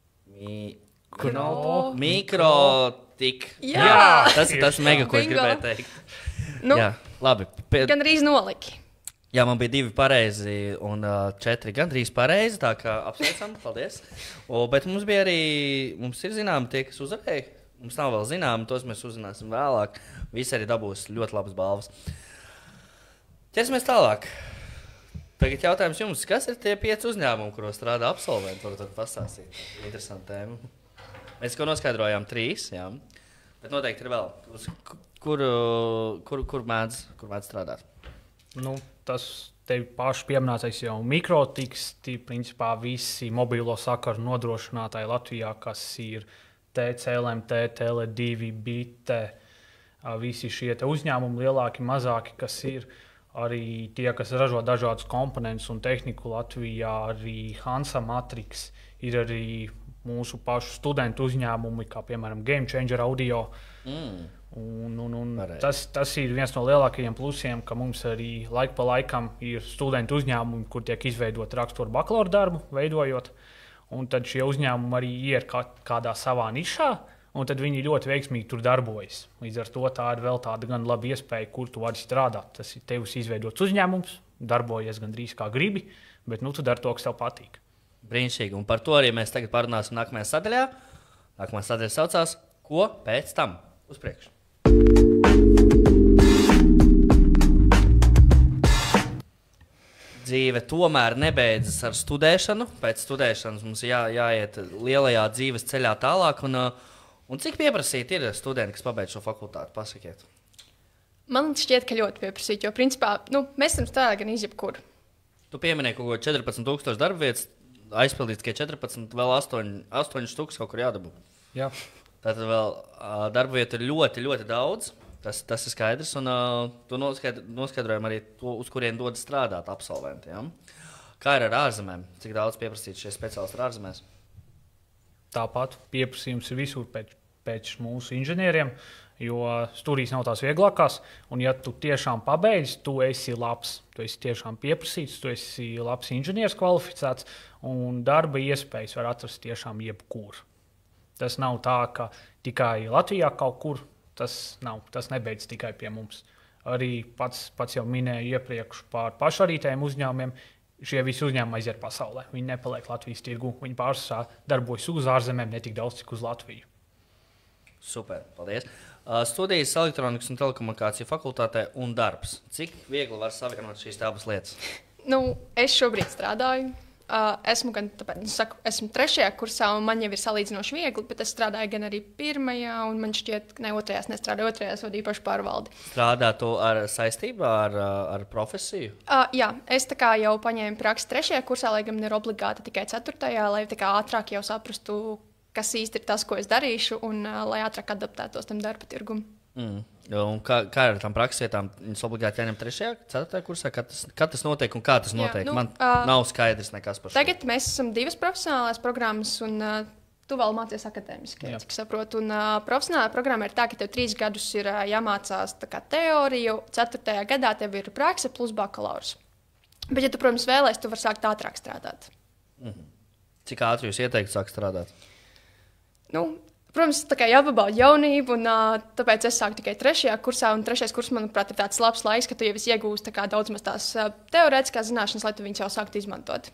Mikro. Mikrotik. Jā! Tas ir tas mega, ko es Bingo. gribēju teikt. Nu, Jā, labi. Pie, gan arī noliki. jā, man bija divi pareizi un uh, četri gandrīz pareizi, tā kā apsveicam, paldies. O, bet mums bija arī, mums ir zināmi tie, kas uzvarēja. Mums nav vēl zināmi, tos mēs uzzināsim vēlāk. Visi arī dabūs ļoti labas balvas. Ķersimies tālāk. Tagad jautājums jums, kas ir tie pieci uzņēmumi, kuros strādā absolventi? Varat pastāstīt. Interesanti tēma. Mēs ko noskaidrojām trīs, jā. Bet noteikti ir vēl. Uz kur, kur, kur, mēdz, kur mēdz strādāt? Nu, tas tev pašu pieminētais jau mikrotiks, tie principā visi mobilo sakaru nodrošinātāji Latvijā, kas ir T C L M T, Tele divi, Bite, visi šie uzņēmumi, lielāki, mazāki, kas ir arī tie, kas ražo dažādus komponentus un tehniku Latvijā, arī Hansa Matrix, ir arī mūsu pašu studentu uzņēmumi, kā piemēram Game Changer Audio. Mm. Un, un, un tas, tas ir viens no lielākajiem plusiem, ka mums arī laik pa laikam ir studentu uzņēmumi, kur tiek izveidot raksturu bakalaura darbu, veidojot. Un tad šie uzņēmumi arī ir kā, kādā savā nišā, un tad viņi ļoti veiksmīgi tur darbojas. Līdz ar to tā ir vēl tāda gan laba iespēja, kur tu vari strādāt. Tas ir tevis izveidots uzņēmums, darbojies gandrīz kā gribi, bet nu, tu dari to, kas tev patīk. Brīnišķīgi. Un par to arī mēs tagad parunāsim nākamajā sadaļā. Nākamā sadaļa saucās, ko pēc tam? Uz priekšu. Dzīve tomēr nebeidzas ar studēšanu. Pēc studēšanas mums jā, jāiet lielajā dzīves ceļā tālāk. Un, un cik pieprasīti ir studenti, kas pabeidz šo fakultāti? Pasakiet. Man šķiet, ka ļoti pieprasīti, jo principā nu, mēs esam strādājuši gan izjebkur. Tu pieminēji kaut ko četrpadsmit tūkstoši darba vietas, aizpildīts tikai četrpadsmit, vēl astoņi stūks kaut kur jādabū. Jā. Tātad vēl uh, darba vietu ir ļoti, ļoti daudz. Tas, tas ir skaidrs. Un uh, tu noskaidr, noskaidrojam arī to, uz kurien dodas strādāt absolventi. Ja? Kā ir ar ārzemēm? Cik daudz pieprasīt šie speciālisti ar ārzemēs? Tāpat pieprasījums ir visur pēc, pēc mūsu inženieriem, jo studijas nav tās vieglākās. Un ja tu tiešām pabeidz, tu esi labs. Tu esi tiešām pieprasīts, tu esi labs inženieris kvalificēts, un darba iespējas var atrast tiešām jebkur. Tas nav tā, ka tikai Latvijā kaut kur, tas nav, tas nebeidz tikai pie mums. Arī pats, pats jau minēju iepriekš par pašvarītējiem uzņēmumiem, šie visi uzņēmumi aiziet pasaulē. Viņi nepaliek Latvijas tirgu, viņi pārsvarā darbojas uz ārzemēm, ne tik daudz, cik uz Latviju. Super, paldies. Uh, studijas elektronikas un telekomunikāciju fakultātē un darbs. Cik viegli var savienot šīs abas lietas? Nu, es šobrīd strādāju. Uh, esmu gan tāpēc, nu, saku, esmu trešajā kursā, un man jau ir salīdzinoši viegli, bet es strādāju gan arī pirmajā, un man šķiet, ka ne otrajās nestrādāju, otrajās vadīju pašu pārvaldi. Strādā to ar saistībā ar, ar profesiju? Uh, jā, es tā kā jau paņēmu praksi trešajā kursā, lai gan ir obligāti tikai ceturtajā, lai tā kā ātrāk jau saprastu, kas īsti ir tas, ko es darīšu, un uh, lai ātrāk adaptētos tam darba tirgum. Mm. Un kā, kā ar tām praksvietām? Viņas obligāti jāņem trešajā, ceturtajā kursā? Kā tas, kā tas notiek un kā tas notiek? Jā, nu, Man uh, nav skaidrs nekas par šo. Tagad mēs esam divas profesionālās programmas, un uh, tu vēl mācies akadēmiski, cik saprotu. Un uh, profesionālā programma ir tā, ka tev trīs gadus ir uh, jāmācās tā kā teoriju, ceturtajā gadā tev ir prakse plus bakalaurs. Bet, ja tu, protams, vēlēsi, tu vari sākt ātrāk strādāt. Mm-hmm. Cik ātri jūs ieteiktu sākt strādāt? Nu, protams, tā kā jāpabauda jaunību, un uh, tāpēc es sāku tikai trešajā kursā, un trešais kurs, manuprāt, ir tāds labs laiks, ka tu jau esi iegūst daudz maz tās uh, teorētiskās zināšanas, lai tu viņus jau sāktu izmantot.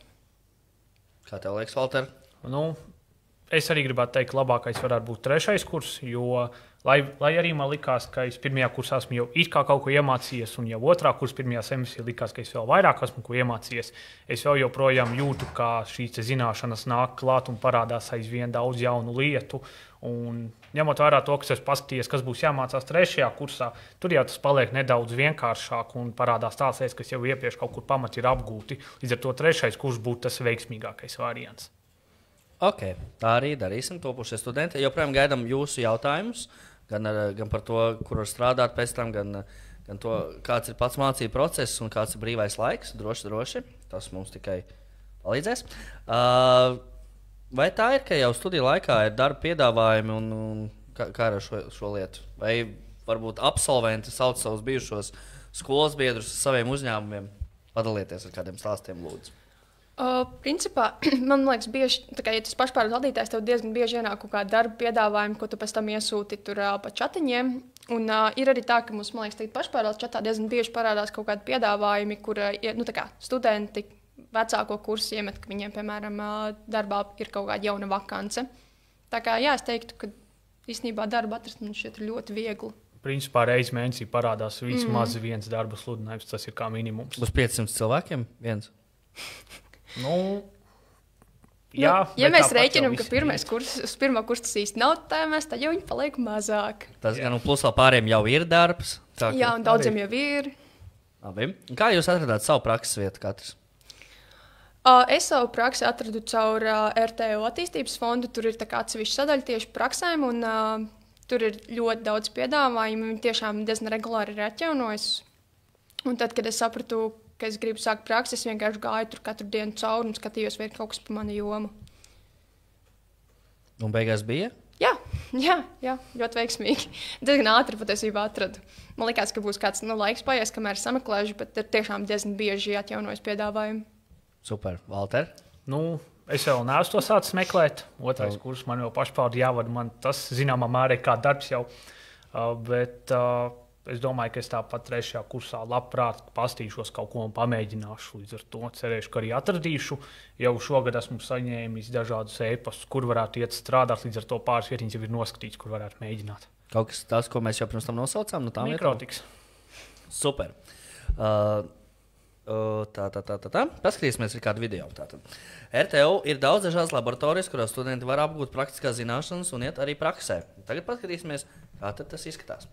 Kā tev liekas, Valter? Nu, es arī gribētu teikt, ka labākais varētu būt trešais kurs, jo, lai, lai arī man likās, ka es pirmajā kursā esmu jau it kā kaut ko iemācījies, un jau otrā kursa pirmajā semestrī likās, ka es vēl vairāk esmu ko iemācījies, es vēl joprojām jūtu, ka šīs zināšanas nāk klāt un parādās aizvien daudz jaunu lietu. Un, ņemot vērā to, kas es paskatījies, kas būs jāmācās trešajā kursā, tur jau tas paliek nedaudz vienkāršāk un parādās tās lietas, kas jau iepriekš kaut kur pamati ir apgūti. Līdz ar to trešais kurs būtu tas veiksmīgākais variants. Ok, tā arī darīsim. Topušie studenti. Joprojām gaidām jūsu jautājumus, gan, ar, gan par to, kur var strādāt pēc tam, gan, gan to, kāds ir pats mācību process un kāds ir brīvais laiks. Droši, droši. Tas mums tikai palīdzēs. Uh, Vai tā ir, ka jau studiju laikā ir darba piedāvājumi un, un kā, kā ar šo, šo lietu? Vai varbūt absolventi sauc savus bijušos skolas biedrus uz saviem uzņēmumiem? Padalieties ar kādiem stāstiem, lūdzu. Uh, principā, man liekas, bieži, tā kā, ja tas pašpārvaldes vadītājs, tev diezgan bieži ienāk kaut kāda darba piedāvājuma, ko tu pēc tam iesūti tur uh, pa čatiņiem. Un uh, ir arī tā, ka mums, man liekas, tagad pašpārvaldes čatā diezgan bieži parādās kaut kādi piedāvājumi, kur uh, nu, tā kā studenti vecāko kursu iemet, ka viņiem, piemēram, darbā ir kaut kāda jauna vakance. Tā kā, jā, es teiktu, ka īstenībā darbu atrast man šķiet ļoti viegli. Principā reizi mēnesī parādās vismaz mm. viens darba sludinājums, tas ir kā minimums. Uz piecsimt cilvēkiem viens? Nu, jā. Nu, ja mēs rēķinām, ka pirmais kurs, uz pirmā kursa tas īsti nav tēmēs, tad jau viņi paliek mazāk. Tas gan, un plus vēl pārējiem jau ir darbs. Tā, jā, un daudziem jau ir. Labi. Kā jūs atradāt savu prakses vietu katrs? Uh, es savu praksi atradu caur uh, R T O attīstības fondu. Tur ir atsevišķa sadaļa tieši praksēm, un uh, tur tur ir ļoti daudz piedāvājumu, viņi tiešām diezgan regulāri ir atjaunojas. Un tad, kad es sapratu, ka es gribu sākt praksi, es vienkārši gāju tur katru dienu cauri un skatījos, vai ir kaut kas pa manu jomu. Un beigās bija? Jā, jā, jā, ļoti veiksmīgi. Diezgan ātri patiesībā atradu. Man likās, ka būs kāds nu, laiks paies, kamēr sameklēšu, bet ir tiešām diezgan bieži atjaunojas piedāvājumi. Super. Valter? Nu, es vēl neesmu to sācis meklēt. Otrais kurs man jau pašpārdi jāvada. Man tas, zināmā mērā, ir kā darbs jau. Uh, bet uh, es domāju, ka es tāpat trešajā kursā labprāt pastīšos kaut ko un pamēģināšu. Līdz ar to cerēšu, ka arī atradīšu. Jau šogad esmu saņēmis dažādus e-pastus, kur varētu iet strādāt. Līdz ar to pāris vietiņas jau ir noskatīts, kur varētu mēģināt. Kaut kas tas, ko mēs jau pirms tam nosaucām? No Mikrotiks. Super. Uh, Tā, tā, tā, tā, tā. Paskatīsimies, ir kāda video. Tātad. R T U ir daudz dažādas laboratorijas, kurās studenti var apgūt praktiskās zināšanas un iet arī praksē. Tagad paskatīsimies, kā tas izskatās.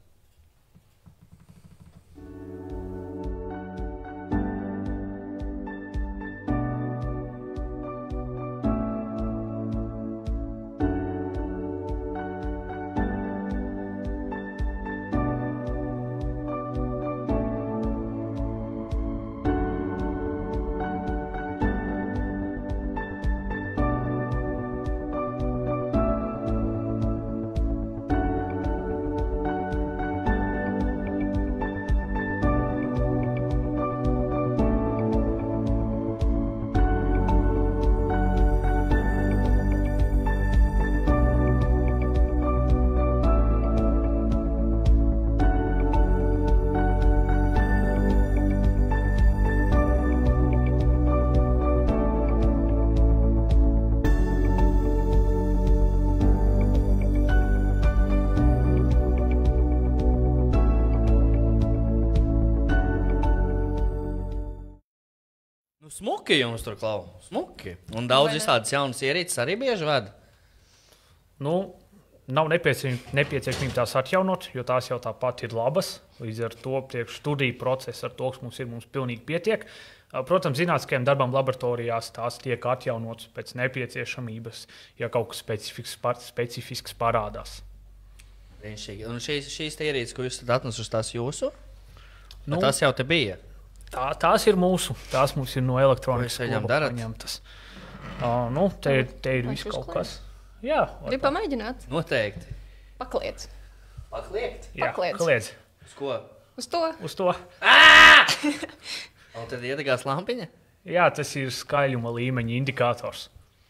Smuki jums tur klau. Smuki. Un daudz visādas jaunas ierīces arī bieži vada. Nu, nav nepieciešamība tās atjaunot, jo tās jau tāpat ir labas. Līdz ar to priekš studiju procesu ar to, kas mums ir, mums pilnīgi pietiek. Protams, zinātniskajiem darbam laboratorijās tās tiek atjaunotas pēc nepieciešamības, ja kaut kas specifisks, specifisks parādās. Brīnišķīgi. Un šīs, šīs ierīces, ko jūs esat atnesuši, tās jūsu? Nu, tās jau te bija? Tā, tās ir mūsu, tās mums ir no elektronikas paņemtas. Uh, nu, te, te ir viss kaut kas. Jā. Gribu pamēģināt? Noteikti. Pakliedz. Pakliegt? Jā, Pakliedz. kliedz. Uz ko? Uz to. Uz to. Un tad iedegās lampiņa? Jā, tas ir skaļuma līmeņa indikators.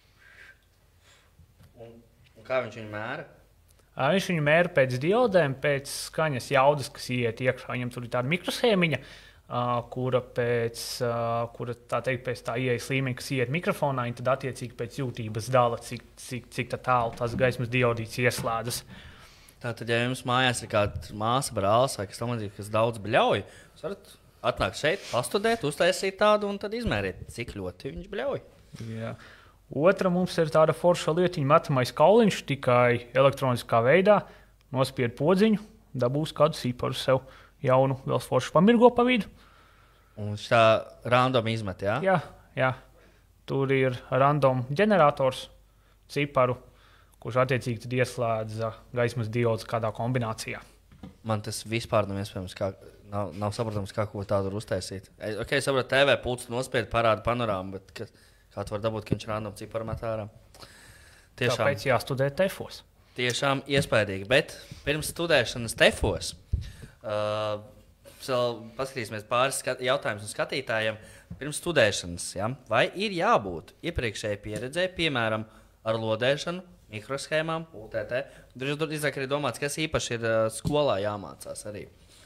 Un, un kā viņš viņu mēra? Uh, viņš viņu mēra pēc diodēm, pēc skaņas jaudas, kas iet iekšā. Viņam tur ir tāda mikroshēmiņa. Uh, kura pēc, uh, kura, tā teikt, pēc tā ieejas līmeņa, kas iet mikrofonā, un tad attiecīgi pēc jūtības dala, cik, cik, cik tā tālu tās gaismas diodītes ieslēdzas. Tātad, ja jums mājās ir kāda māsa, brālis vai kas tamlīdzīgs, kas daudz bļauj, jūs varat atnākt šeit, pastudēt, uztaisīt tādu un tad izmērīt, cik ļoti viņš bļauj. Jā. Otra mums ir tāda forša lietiņa, metamais kauliņš, tikai elektroniskā veidā, nospied podziņu, dabūs kādu sīparu sev. Jaunu, vēl foršu pamirgo pa vidu. Un viņš tā random izmet, jā? Jā, jā. Tur ir random ģenerators, ciparu, kurš attiecīgi tad ieslēdz gaismas diodus kādā kombinācijā. Man tas vispār nav iespējams, kā, nav, nav saprotams, kā ko tādu var uztaisīt. Ok, es saprotu, T V pults nospied parāda panorāmu, bet ka, kā tu var dabūt, ka viņš random ciparu met ārā? Tiešām. Tāpēc jāstudē tefos. Tiešām iespaidīgi, bet pirms studēšanas tefos Uh, paskatīsimies pāris skat jautājumus no skatītājiem. Pirms studēšanas, ja? Vai ir jābūt iepriekšējai pieredzē, piemēram, ar lodēšanu, mikroshēmām, U T T? Tur drīzāk arī domāts, kas īpaši ir uh, skolā jāmācās arī.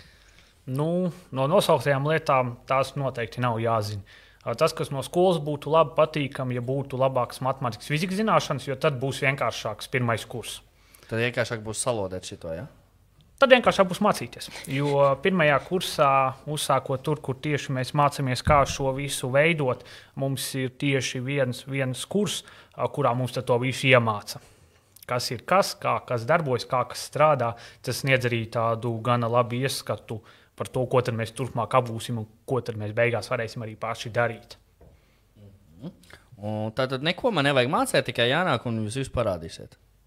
Nu, no nosauktajām lietām tās noteikti nav jāzina. Tas, kas no skolas būtu labi patīkami, ja būtu labākas matemātikas, fizikas zināšanas, jo tad būs vienkāršāks pirmais kurs. Tad vienkāršāk būs salodēt šito, ja? Tad vienkāršāk būs mācīties. Jo pirmajā kursā, uzsākot tur, kur tieši mēs mācāmies, kā šo visu veidot, mums ir tieši viens, viens kurs, kurā mums to visu iemāca. Kas ir kas, kā kas darbojas, kā kas strādā. Tas sniedz arī tādu gana labu ieskatu par to, ko tad mēs turpmāk apgūsim un ko tad mēs beigās varēsim arī paši darīt. Mm-hmm. Un tātad neko man nevajag mācīt, tikai jānāk un jūs visu parādīsiet.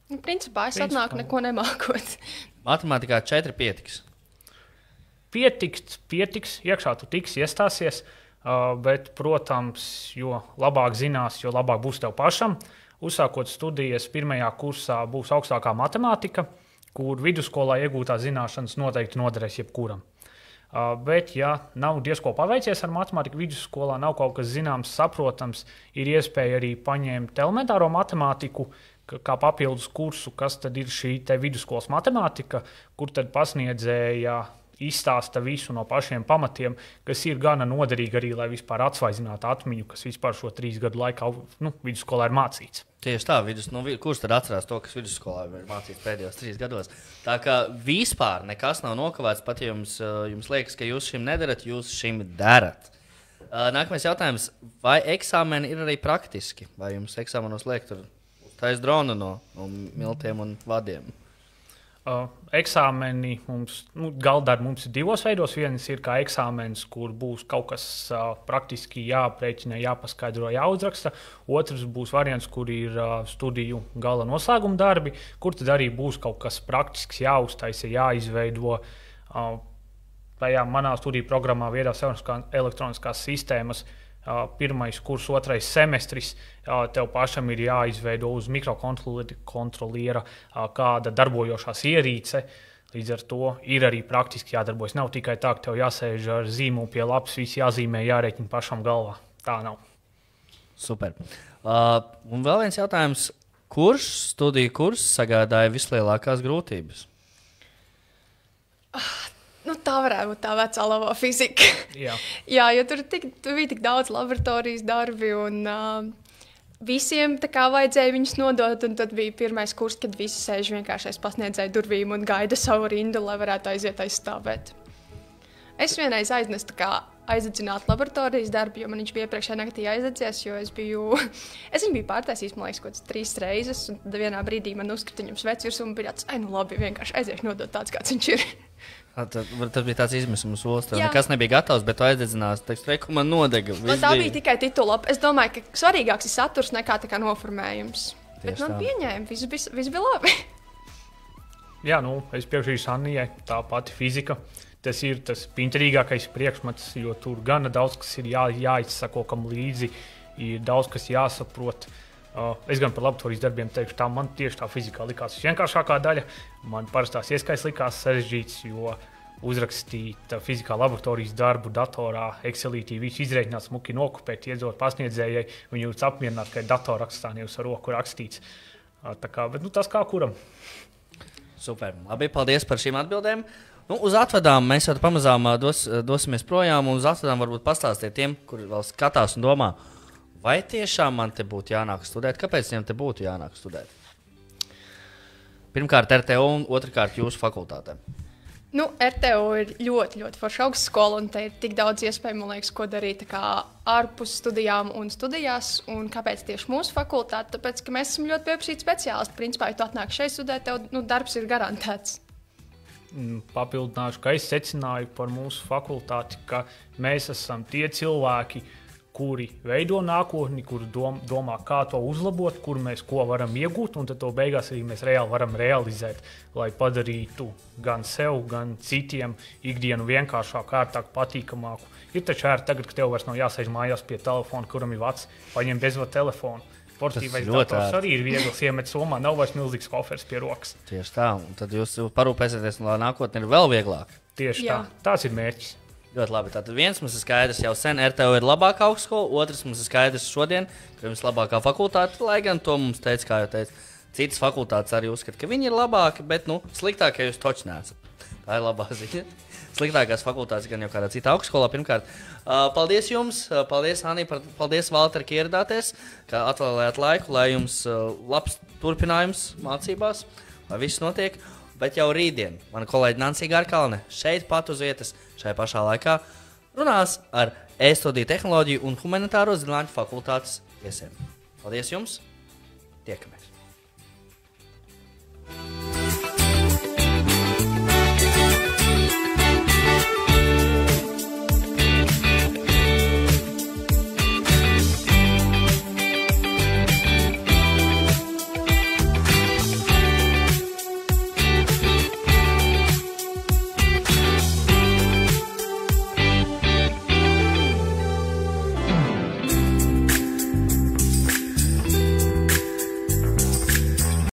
Nu, principā es Principā. atnāku neko nemākot. Matemātikā četri pietiks. Pietiks, pietiks, iekšā tu tiks iestāsies, uh, bet, protams, jo labāk zinās, jo labāk būs tev pašam. Uzsākot studijas, pirmajā kursā būs augstākā matemātika, kur vidusskolā iegūtās zināšanas noteikti noderēs jebkuram. Uh, bet, ja nav diezko paveicies ar matemātiku, vidusskolā nav kaut kas zināms, saprotams, ir iespēja arī paņemt elementāro matemātiku, kā papildus kursu, kas tad ir šī te vidusskolas matemātika, kur tad pasniedzēja izstāsta visu no pašiem pamatiem, kas ir gana noderīgi arī, lai vispār atsvaidzinātu atmiņu, kas vispār šo trīs gadu laikā nu, vidusskolā ir mācīts. Tieši tā, vidus, nu, kurš tad atcerās to, kas vidusskolā ir mācīts pēdējos trīs gados? Tā kā vispār nekas nav nokavēts, pat ja jums, jums liekas, ka jūs šim nedarat, jūs šim darat. Nākamais jautājums, vai eksāmeni ir arī praktiski? Vai jums eksāmenos liek tur taisa dronu no, no miltiem un vadiem? Uh, eksāmeni mums, nu, galdarbi mums ir divos veidos. Viens ir kā eksāmenis, kur būs kaut kas uh, praktiski jāaprēķina, jāpaskaidro, jāuzraksta. Otrs būs variants, kur ir uh, studiju gala noslēguma darbi, kur tad arī būs kaut kas praktisks jāuztaisa, jāizveido. Uh, tajā manā studiju programmā viedās elektroniskās sistēmas. Uh, pirmais kurs, otrais semestris, uh, tev pašam ir jāizveido uz mikrokontroliera uh, kāda darbojošās ierīce. Līdz ar to ir arī praktiski jādarbojas. Nav tikai tā, ka tev jāsēž ar zīmolu pie lapas, viss jāzīmē, jārēķina pašam galvā. Tā nav. Super. Uh, un vēl viens jautājums. Kurš studiju kurs sagādāja vislielākās grūtības? Ah. Nu, tā varētu būt tā vecā labā fizika. Jā, Jā jo tur, tik, tur bija tik daudz laboratorijas darbi, un uh, visiem tā kā vajadzēja viņus nodot. Tad bija pirmais kurs, kad visi sēž vienkārši aiz pasniedzēju durvīm un gaida savu rindu, lai varētu aiziet aizstāvēt. Es vienreiz aiznesu aizdedzināt laboratorijas darbu, jo man viņš bija iepriekšējā naktī aizdedzies, jo es biju, es viņu biju pārtaisījis, man liekas, kaut kāds trīs reizes, un tad vienā brīdī man uzkrita viņam svets virsū un bija tāds, ai, nu labi, vienkārši aiziešu nodot tāds, kāds viņš ir. Tad, tas bija tāds izmisums valsts. Nekas nebija gatavs, bet tu aizdedzinās. Teiks, reku man nodega. Man tā bija tikai titula. Es domāju, ka svarīgāks ir saturs nekā tā kā noformējums. Tieši bet man tā. Pieņēma, viss bija, viss bija labi. Jā, nu, es piekrītu Annijai, tā pati fizika. Tas ir tas pinterīgākais priekšmets, jo tur gana daudz kas ir jā, jāizsako kam līdzi, ir daudz kas jāsaprot. Uh, es gan par laboratorijas darbiem teikšu, tā man tieši tā fizikā likās vienkāršākā daļa. Man parastās ieskaits likās sarežģīts, jo uzrakstīt fizikā laboratorijas darbu datorā, Excelītī, visu izreikināt, smuki nokopēt, iedzot pasniedzējai, viņu jūtas apmierināt, ka ir datorrakstā, nevis ar roku rakstīts. Uh, tā kā, bet nu, tas kā kuram. Super. Labi, paldies par šīm atbildēm. Nu, uz atvedām mēs jau pamazām dos, dosimies projām, un uz atvedām varbūt pastāstiet tiem, kuri vēl skatās un domā, vai tiešām man te būtu jānāk studēt? Kāpēc viņam te būtu jānāk studēt? Pirmkārt, R T U un otrkārt jūsu fakultātē. Nu, R T U ir ļoti, ļoti forša augstskola, un te ir tik daudz iespēju, man liekas, ko darīt ārpus studijām un studijās. Un kāpēc tieši mūsu fakultāte? Tāpēc, ka mēs esam ļoti pieprasīti speciālisti. Principā, ja tu atnāk šeit studēt, tev nu, darbs ir garantēts. Papildināšu, ka es secināju par mūsu fakultāti, ka mēs esam tie cilvēki, kuri veido nākotni, kuri dom, domā, kā to uzlabot, kur mēs ko varam iegūt, un tad to beigās arī mēs reāli varam realizēt, lai padarītu gan sev, gan citiem ikdienu vienkāršāku, ērtāku, patīkamāku. Ir taču ērti tagad, ka tev vairs nav jāsēž mājās pie telefona, kuram ir vads, paņem bezvadu telefonu. Portīvais dators arī ir viegls iemet somā, nav vairs milzīgs koferis pie rokas. Tieši tā, un tad jūs parūpēsieties, lai nākotne ir vēl vieglāk. Tieši Jā. tā, tās ir mērķis. Ļoti labi. Tātad viens mums ir skaidrs jau sen, R T U ir labākā augstskola, otrs mums ir skaidrs šodien, ka jums ir labākā fakultāte, lai gan to mums teica, kā jau teica, citas fakultātes arī uzskata, ka viņi ir labāki, bet, nu, sliktākie jūs toči nesat. Tā ir labā ziņa. Sliktākās fakultātes gan jau kādā citā augstskolā. Pirmkārt, uh, paldies jums, uh, paldies, Anī, paldies, Valter, ka ieradāties, ka atvēlējāt laiku, lai jums uh, labs turpinājums mācībās, lai viss notiek. Bet jau rītdien mana kolēģe Nancija Garkalne šeit pat uz vietas, šajā pašā laikā, runās ar e-studiju tehnoloģiju un humanitāro zinātņu fakultātes viesiem. Paldies jums! Tiekamies!